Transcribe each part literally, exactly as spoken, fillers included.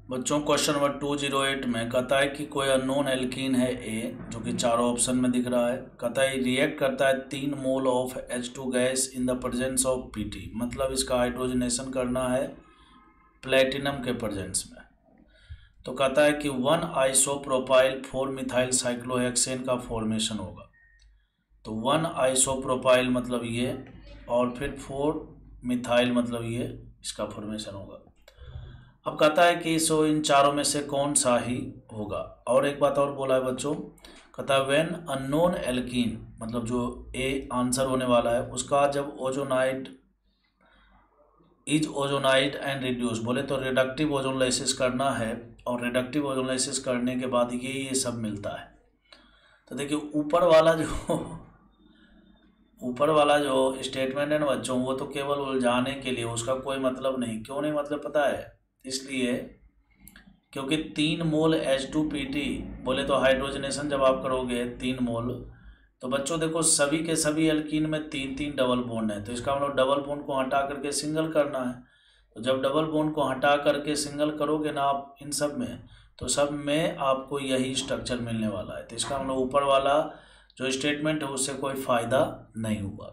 बच्चों question number two zero eight में कहता है कि कोई अननोन एल्कीन है ए, जो कि चारों ऑप्शन में दिख रहा है। कहता है रिएक्ट करता है तीन mole of H two gas in the presence of PT, मतलब इसका हाइड्रोजनेशन करना है प्लेटिनम के प्रेजेंस में। तो कहता है कि one isopropyl four methyl cyclohexane का फॉर्मेशन होगा। तो वन आइसोप्रोपाइल मतलब ये, और फिर फोर मिथाइल मतलब ये, इसका फॉर्मेशन होगा। अब कहता है कि सो इन चारों में से कौन सा ही होगा। और एक बात और बोला है बच्चों, कहता है व्हेन अननोन एल्कीन, मतलब जो ए आंसर होने वाला है उसका जब ozonide is ozonide and reduce बोले तो रिडक्टिव ओजोनलाइसिस करना है, और रिडक्टिव ओजोनलाइसिस करने के बाद ये ये सब मिलता है। तो देखिए ऊपर वाला जो ऊपर वाला जो स्टेटमेंट है ना बच्चों, वो तो केवल उलझाने के लिए, उसका कोई मतलब नहीं। क्यों नहीं मतलब पता है? इसलिए क्योंकि तीन mole H two P T बोले तो हाइड्रोजनेशन जब आप करोगे तीन मोल, तो बच्चों देखो सभी के सभी एल्कीन में तीन तीन डबल बॉन्ड है। तो इसका मतलब डबल बॉन्ड को हटा करके सिंगल करना है। तो जब डबल बॉन्ड को हटा करके सिंगल करोगे ना आप इन सब में, तो सब में आपको यही स्ट्रक्चर मिलने वाला है। तो इसका मतलब ऊपर वाला जो स्टेटमेंट है उससे कोई फ़ायदा नहीं हुआ।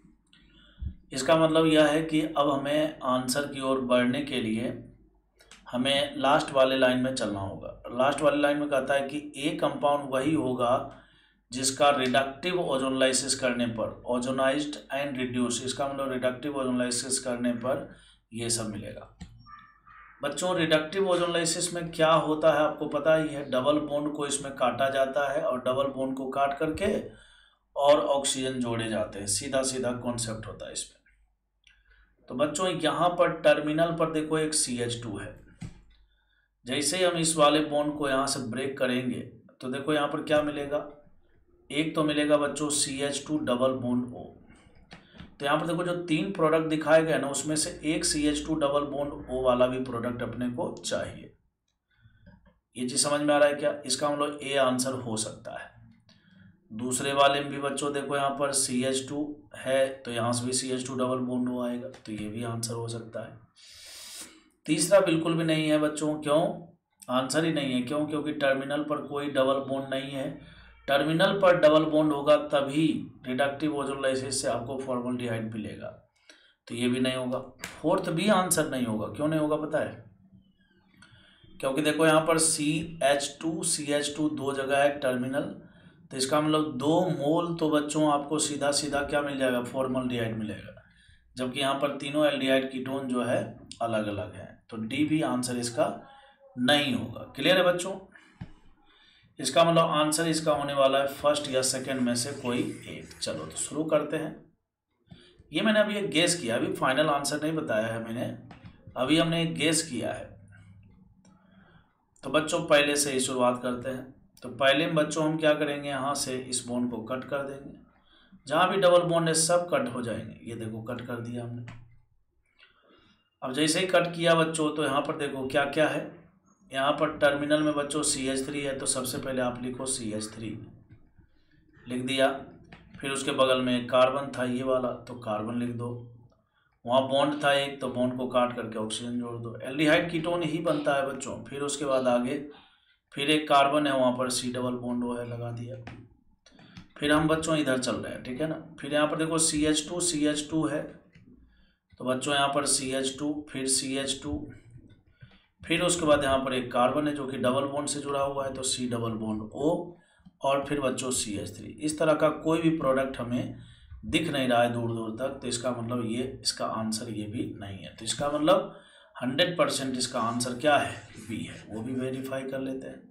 इसका मतलब यह है कि अब हमें आंसर की ओर बढ़ने के लिए हमें लास्ट वाले लाइन में चलना होगा। लास्ट वाले लाइन में कहता है कि ए कंपाउंड वही होगा जिसका रिडक्टिव ओजोनलाइसिस करने पर ओजोनाइज्ड एंड रिड्यूस, इसका मतलब रिडक्टिव ओजोनलाइसिस करने पर ये सब मिलेगा। बच्चों रिडक्टिव ओजोनलाइसिस में क्या होता है आपको पता ही है, डबल बॉन्ड को इसमें काटा जाता है और डबल बॉन्ड को काट करके और ऑक्सीजन जोड़े जाते हैं। सीधा सीधा कॉन्सेप्ट होता है इसमें। तो बच्चों यहाँ पर टर्मिनल पर देखो एक सी एच टू है। जैसे ही हम इस वाले बॉन्ड को यहाँ से ब्रेक करेंगे तो देखो यहाँ पर क्या मिलेगा, एक तो मिलेगा बच्चों C H two double bond O. तो यहाँ पर देखो जो तीन प्रोडक्ट दिखाए गए ना, उसमें से एक C H two double bond O वाला भी प्रोडक्ट अपने को चाहिए। ये चीज़ समझ में आ रहा है क्या? इसका मतलब ए आंसर हो सकता है। दूसरे वाले में भी बच्चों देखो यहाँ पर सी एच टू है, तो यहाँ से भी C H two double bond O आएगा, तो ये भी आंसर हो सकता है। तीसरा बिल्कुल भी नहीं है बच्चों। क्यों? आंसर ही नहीं है। क्यों? क्योंकि टर्मिनल पर कोई डबल बॉन्ड नहीं है। टर्मिनल पर डबल बॉन्ड होगा तभी रिडक्टिव ओजोनलाइसिस से आपको फॉर्मल्डिहाइड मिलेगा, तो ये भी नहीं होगा। फोर्थ भी आंसर नहीं होगा। क्यों नहीं होगा पता है? क्योंकि देखो यहाँ पर C H two C H two दो जगह है टर्मिनल, तो इसका मतलब दो मोल तो बच्चों आपको सीधा सीधा क्या मिल जाएगा, फॉर्मल्डिहाइड मिलेगा। जबकि यहाँ पर तीनों एल्डिहाइड कीटोन जो है अलग अलग है, तो डी भी आंसर इसका नहीं होगा। क्लियर है बच्चों? इसका मतलब आंसर इसका होने वाला है फर्स्ट या सेकंड में से कोई एक। चलो तो शुरू करते हैं। ये मैंने अभी एक गेस किया, अभी फाइनल आंसर नहीं बताया है मैंने, अभी हमने एक गेस किया है। तो बच्चों पहले से ही शुरुआत करते हैं। तो पहले में बच्चों हम क्या करेंगे, यहाँ से इस बॉन्ड को कट कर देंगे। जहाँ भी डबल बॉन्ड है सब कट हो जाएंगे। ये देखो कट कर दिया हमने। अब जैसे ही कट किया बच्चों, तो यहाँ पर देखो क्या क्या है। यहाँ पर टर्मिनल में बच्चों सी एच थ्री है, तो सबसे पहले आप लिखो सी एच थ्री लिख दिया। फिर उसके बगल में एक कार्बन था ये वाला, तो कार्बन लिख दो। वहाँ बॉन्ड था एक, तो बॉन्ड को काट करके ऑक्सीजन जोड़ दो। एल्डिहाइड कीटोन ही बनता है बच्चों। फिर उसके बाद आगे फिर एक कार्बन है, वहाँ पर सी डबल बॉन्ड वो है, लगा दिया। फिर हम बच्चों इधर चल रहे हैं, ठीक है ना। फिर यहाँ पर देखो C H two C H two है, तो बच्चों यहाँ पर सी एच टू फिर सी एच टू, फिर उसके बाद यहाँ पर एक कार्बन है जो कि डबल बॉन्ड से जुड़ा हुआ है, तो सी डबल बॉन्ड ओ, और फिर बच्चों सी एच थ्री। इस तरह का कोई भी प्रोडक्ट हमें दिख नहीं रहा है दूर दूर तक, तो इसका मतलब ये इसका आंसर ये भी नहीं है। तो इसका मतलब हंड्रेड परसेंट इसका आंसर क्या है, बी है। वो भी वेरीफाई कर लेते हैं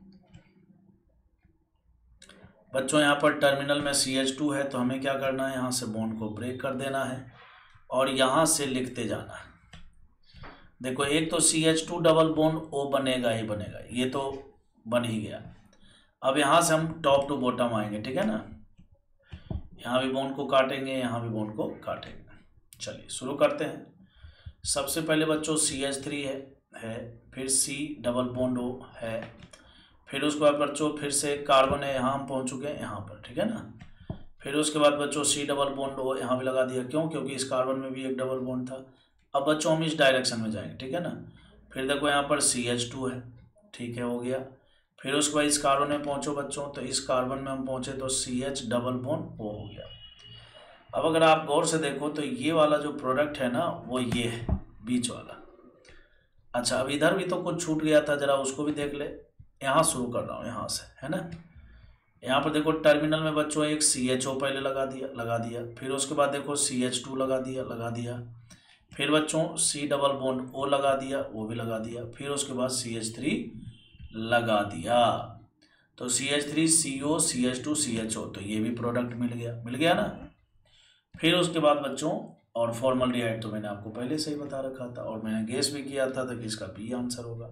बच्चों। यहाँ पर टर्मिनल में सी एच टू है, तो हमें क्या करना है, यहाँ से बॉन्ड को ब्रेक कर देना है और यहाँ से लिखते जाना है। देखो एक तो C H two double bond O बनेगा ही बनेगा, ये तो बन ही गया। अब यहाँ से हम टॉप टू बॉटम आएंगे, ठीक है ना। यहाँ भी बॉन्ड को काटेंगे, यहाँ भी बॉन्ड को काटेंगे। चलिए शुरू करते हैं। सबसे पहले बच्चों सी एच थ्री है, है फिर सी डबल बॉन्ड ओ है, फिर उसके बाद बच्चों फिर से कार्बन है, यहाँ हम पहुँच चुके हैं यहाँ पर, ठीक है ना। फिर उसके बाद बच्चों सी डबल बॉन्ड ओ यहाँ भी लगा दिया। क्यों? क्योंकि इस कार्बन में भी एक डबल बॉन्ड था। अब बच्चों हम इस डायरेक्शन में जाएंगे, ठीक है ना। फिर देखो यहाँ पर सी एच टू है, ठीक है, हो गया। फिर उसके बाद इस कार्बन में पहुँचो बच्चों, तो इस कार्बन में हम पहुँचे तो C H double bond O हो गया। अब अगर आप गौर से देखो तो ये वाला जो प्रोडक्ट है ना वो ये है बीच वाला। अच्छा, अब इधर भी तो कुछ छूट गया था, जरा उसको भी देख ले। यहाँ शुरू कर रहा हूँ यहाँ से, है ना। यहाँ पर देखो टर्मिनल में बच्चों एक सी एच ओ पहले लगा दिया लगा दिया फिर उसके बाद देखो सी एच टू लगा दिया लगा दिया फिर बच्चों सी डबल बॉन्ड ओ लगा दिया, वो भी लगा दिया। फिर उसके बाद सी एच थ्री लगा दिया, तो C H three C O C H two C H O, तो ये भी प्रोडक्ट मिल गया मिल गया ना। फिर उसके बाद बच्चों और फॉर्मल्डिहाइड तो मैंने आपको पहले से ही बता रखा था, और मैंने गेस भी किया था, तो कि इसका बी आंसर होगा।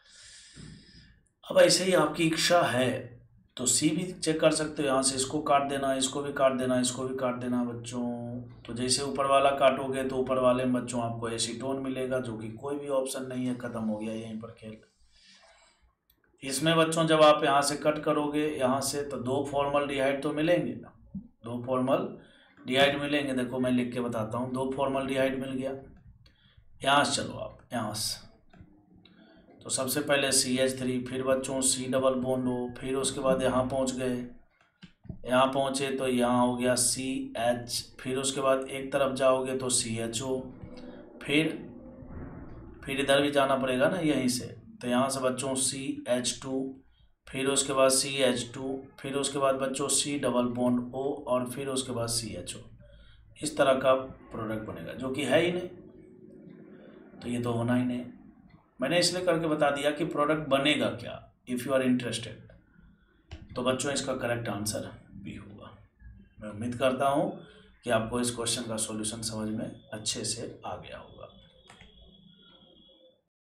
अब ऐसे ही आपकी इच्छा है तो सी भी चेक कर सकते हो, यहाँ से इसको काट देना, इसको भी काट देना, इसको भी काट देना बच्चों। तो जैसे ऊपर वाला काटोगे तो ऊपर वाले में बच्चों आपको एसीटोन मिलेगा, जो कि कोई भी ऑप्शन नहीं है, खत्म हो गया यहीं पर खेल। इसमें बच्चों जब आप यहाँ से कट करोगे यहाँ से, तो दो फॉर्मल्डिहाइड तो मिलेंगे ना, दो फॉर्मल्डिहाइड मिलेंगे। देखो मैं लिख के बताता हूँ, दो फॉर्मल्डिहाइड मिल गया। यहाँ से चलो आप यहाँ से, तो सबसे पहले सी एच थ्री, फिर बच्चों सी डबल बॉन्ड ओ, फिर उसके बाद यहाँ पहुँच गए, यहाँ पहुँचे तो यहाँ हो गया सी एच, फिर उसके बाद एक तरफ जाओगे तो सी एच ओ, फिर फिर इधर भी जाना पड़ेगा ना यहीं से, तो यहाँ से बच्चों सी एच टू, फिर उसके बाद सी एच टू, फिर उसके बाद बच्चों सी डबल बॉन्ड ओ, और फिर उसके बाद सी एच ओ। इस तरह का प्रोडक्ट बनेगा, जो कि है ही नहीं, तो ये तो होना ही नहीं। मैंने इसलिए करके बता दिया कि प्रोडक्ट बनेगा क्या, इफ़ यू आर इंटरेस्टेड। तो बच्चों इसका करेक्ट आंसर भी होगा। मैं उम्मीद करता हूँ कि आपको इस क्वेश्चन का सॉल्यूशन समझ में अच्छे से आ गया होगा।